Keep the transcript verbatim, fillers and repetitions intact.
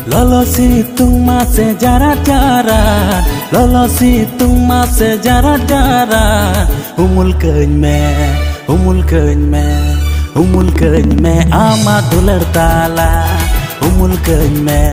Lolo situng masih jarak-jarak, lolo situng masih jarak-jarak. Umul kenyme, umul kenyme, umul kenyme amat dolar tala, umul kenyme.